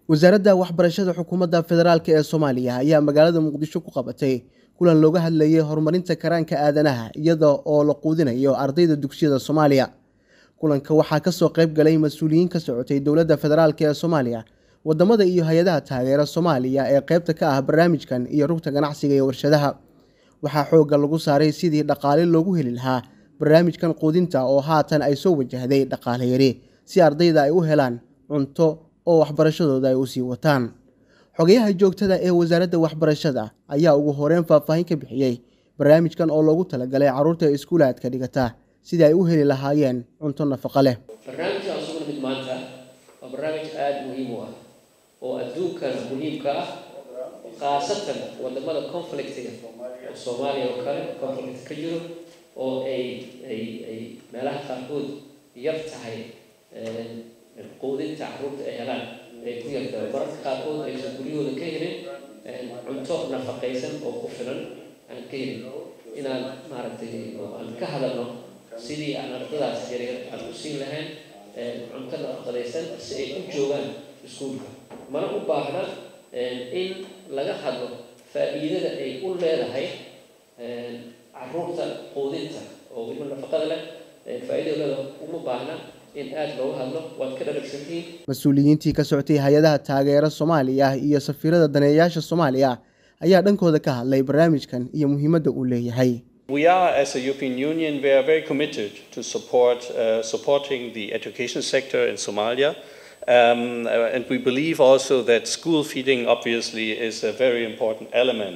wasaaradda waxbarashada xukuumadda federaalka ee Soomaaliya ayaa magaalada Muqdisho ku qabatay kulan looga hadlayay horumarinta karaanka aadanaha iyada oo la quudinayo ardayda dugsiyada Soomaaliya. Kulanka waxaa ka soo qayb galay mas'uuliyiin ka socotay dowladda federaalka ee Soomaaliya, wadamada iyo hay'adaha taageera Soomaaliya ee qaybta ka ah barnaamijkan iyo rugta ganacsiga iyo warshadaha. Waxaa xoogga lagu saaray sidii dhaqaale loogu heli lahaa barnaamijkan quudinta oo haatan ay soo wajahday dhaqaale yari si ardayda ay u helaan cunto oo waxbarashadooda ay u sii wataan. Xogayaha joogtada ee wasaaradda waxbarashada ayaa ugu horeyn faahfaahin ka bixiyay barnaamijkan oo loogu talagalay carruurta iskuulaadka dhigata sidii ay u heli lahaayeen cunto nafaqo leh. barnaamijka asugu mid maanta waa barnaamij aad muhiim u ah oo adduunkan muhiimka ah khaasatan wadamada conflictiga oo Soomaaliya oo kale conflict ka jiro oo ay meelaha qaarkood yar tahay quudinta carruurta ay helaan ay ku yartahay mararka qaarkood aysan guryahooda ka helin cunto nafaqaysan oo ku filan aan ka helin inaan maaragtay aan ka hadalno sidii aan ardadaas yaryar aan u siin lahayn cunto nafaqaysan si ay u joogaan iskuulka. mana u baahna in laga hadlo faa'iidada ay u leedahay carruurta quudinta oo weliba nafaqada leh faa'iidada uma baahna in aad looga hadlo waad ka dharagsantihiin. Mas'uuliyiintii ka socotay hay'adaha taageera Soomaaliya iyo safiirada daneeyaasha Soomaaliya ayaa dhankooda ka hadlay barnaamijkan iyo muhiimadda uu leeyahay. We are, as a European Union, we are very committed to supporting the education sector in Somalia. And we believe also that school feeding obviously is a very important element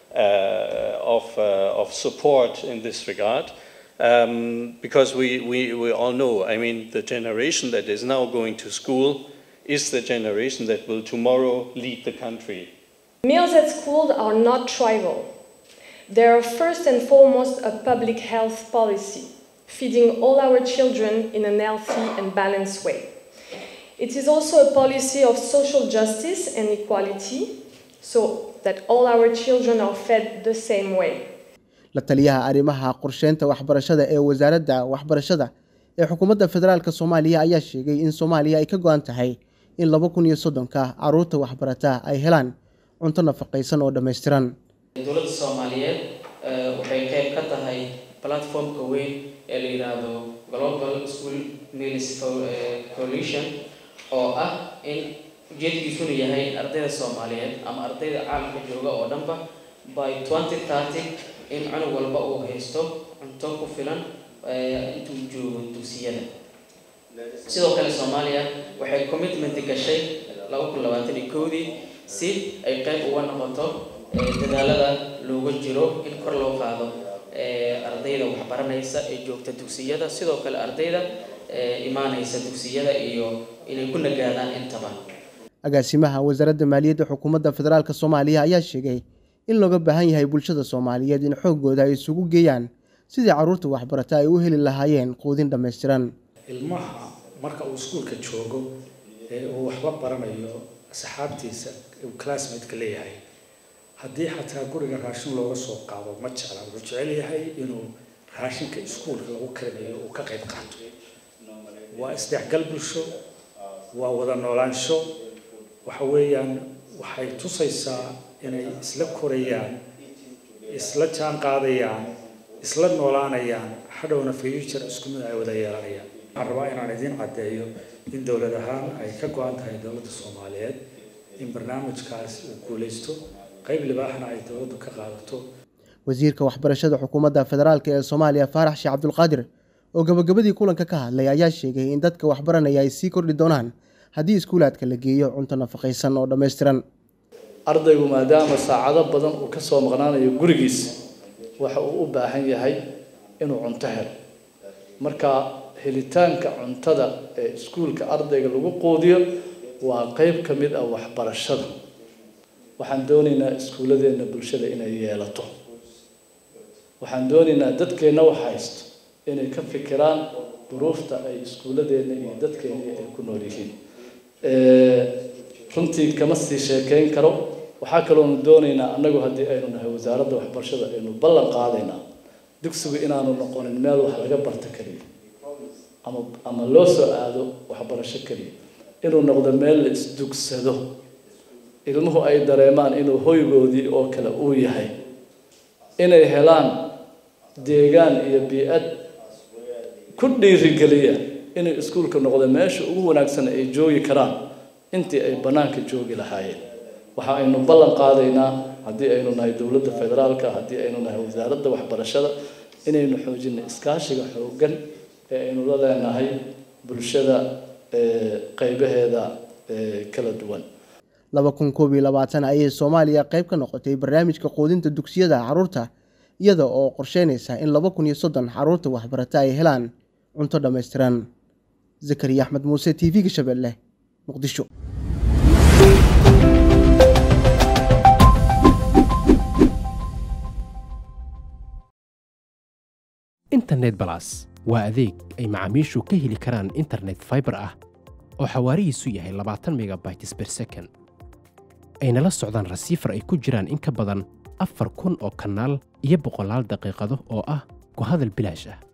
of support in this regard. Because we all know, I mean, the generation that is now going to school is the generation that will tomorrow lead the country. Meals at school are not trivial. They are first and foremost a public health policy, feeding all our children in a healthy and balanced way. It is also a policy of social justice and equality, so that all our children are fed the same way. La taliyaha arrimaha qorsheynta waxbarashada ee wasaaradda waxbarashada ee xukuumadda federaalka Soomaaliya ayaa sheegay in Soomaaliya ay ka go'an tahay in 2030ka carruurta waxbarata ay helaan cunto nafaqaysan oo dhameystiran. dowladda Soomaaliyeed waxay qayb ka tahay platformka weyn ee la yiraahdo Global School Meals Coalition oo ah in ujeedkiisu yahay ardayda Soomaaliyeed ama ardayda caalamka jooga oo dhanba by 2030 in cunug walba uu haysto cunto ku filan intuu joogo dugsiyada. sidoo kale Soomaaliya waxay commitment gashay 2021 si ay qayb uga noqoto dadaalada looga jiro in kor loo qaado ardayda wax baranaysa ee joogta dugsiyada, sidoo kale ardayda imaanaysa dugsiyada iyo inay ku nagaadaan intaba. Agaasimaha wasaaradda maaliyadda xukuumadda federaalka Soomaaliya ayaa sheegay in looga baahan yahay bulshada Soomaaliyeed in xoogooda ay isugu geeyaan sidii carruurta waxbarata ay u heli lahaayeen quudin dhameystiran. ilmaha marka uu iskuulka joogo ee uu wax la baranayo asxaabtiisa uu classmate-ka leeyahay haddii xataa guriga raashin looga soo qaado ma jecla, wuxuu jecel yahay inuu raashinka iskuulka lagu karinayo uu ka qayb qaato. waa isdhexgal bulsho, waa wada noolaansho, waxa weeyaan waxay tusaysaa inay isla korayaan, isla jaan qaadayaan, isla noolaanayaan, hadhowna future isku mid ay wada yeelanayaan. waxaan rabaa inaan idin caddeeyo in dowlad ahaan ay ka go'an tahay dowladda Soomaaliyeed in barnaamijkaas uu guuleysto, qayb libaaxna ay dowladdu ka qaadato. Wasiirka waxbarashada xukuumadda federaalka ee Soomaaliya Faarax Sheekh Cabdulqaadir oo gabagabadii kulanka ka hadlay ayaa sheegay in dadka waxbaranaya ay sii kordhi doonaan haddii iskuulaadka la geeyo cunto nafaqaysan oo dhameystiran. ardaygu maadaama saacado badan uu ka soo maqnaanayo gurigiisa waxa uu u baahan yahay inuu cunto helo. marka helitaanka cuntada ee iskuulka ardayga lagu quudiyo waa qayb ka mid ah waxbarashada. waxaan doonaynaa iskuuladeena bulshada inay yeelato. waxaan doonaynaa dadkeena wax haysto inay ka fikiraan duruufta ay iskuuladeena iyo dadkeena ay ku nool yihiin. runtii kama sii sheekeyn karo. waxaa kaloo doonaynaa anagu haddii aynu nahay wasaaradda waxbarashada aynu ballan qaadaynaa dugsigu inaanu noqonin meel wax laga barto kaliya ama loo soo aado waxbarasho kaliya inuu noqdo meel la isdugsado ilmuhu ay dareemaan inuu hoygoodii oo kale uu yahay inay helaan deegaan iyo bii'ad ku dhiirigeliya inay iskuulka noqdo meesha ugu wanaagsan ay joogi karaan intii ay banaanka joogi lahaayeen waxa aynu ballan qaadaynaa haddii aynu nahay dowladda federaalka haddii aynu nahay wasaaradda waxbarashada inaynu xoojino iskaashiga xooggan ee aynu la leenahay bulshada qaybaheeda kala duwan 2021 ayay Soomaaliya qayb ka noqotay barnaamijka quudinta dugsiyada carruurta iyada oo qorsheynaysa in 2030 carruurta waxbarata ay helaan cunto dhameystiran. Zakariya Axmed Muuse, TV-ga Shabeelle, Muqdisho. Internet Plus waa adeeg ay macaamiishu ka heli karaan internet fiber ah oo xawaarihiisu yahay 20 megabytes per second. ayna la socdaan rasiifar ay ku jiraan in ka badan 4,000 oo kanaal iyo 100 daqiiqado oo ah ku hadal bilaash ah.